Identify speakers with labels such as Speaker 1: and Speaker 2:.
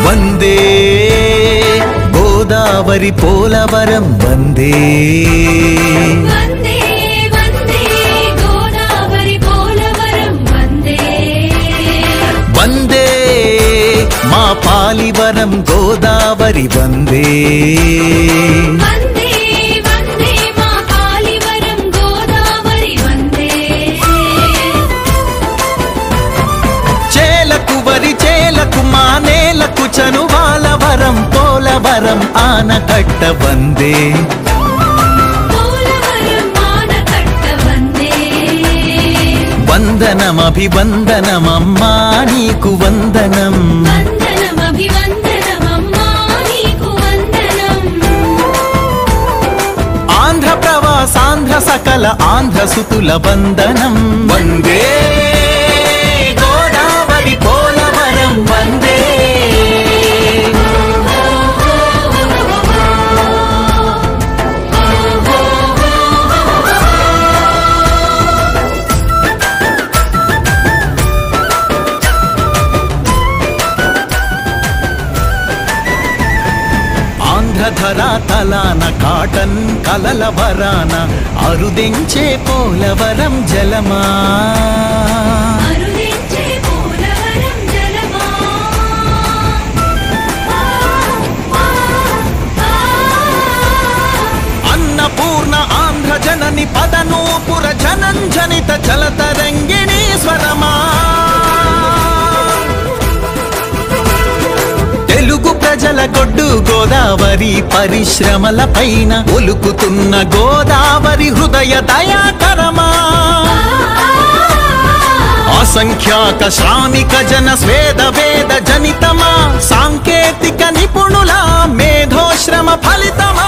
Speaker 1: వందే గోదావరి పోలవరం వందే
Speaker 2: వందే వందే గోదావరి పోలవరం వందే
Speaker 1: వందే మా పాలివరం గోదావరి వందే
Speaker 2: వందే వందే మా పాలివరం గోదావరి వందే
Speaker 1: చేలకు వరి చేలకు మా నేలకు చనువాల వరం పోలవరం ఆనకట్ట వందే
Speaker 2: పోలవరం ఆనకట్ట వందే
Speaker 1: వందనమభివందనమమ్మా నీకు వందనం
Speaker 2: వందనం అభివందనమమ్మా నీకు వందనం
Speaker 1: ఆంధ్ర ప్రవాసాంధ్ర సకల ఆంధ్ర సుతుల వందనం వందే గోదావరి పోలవరం వందే ఆంధ్రధరా తలాన కాటన్ కలల వరాన అరుదించే పోలవరం జలమా
Speaker 2: అరుదించే పోలవరం జలమా
Speaker 1: అన్నపూర్ణ ఆంధ్ర జనని పదనూపుర జనంజనిత జలతరంగిణీ స్వరమా తెలుగు ప్రజల గొడ్డు గోదావరి పరిశ్రమల పైన ఒలుకుతున్న గోదావరి హృదయ దయాకరమా అసంఖ్యాక శ్రామిక జన స్వేద వేద జనితమా సాంకేతిక నిపుణుల మేధోశ్రమ ఫలితమా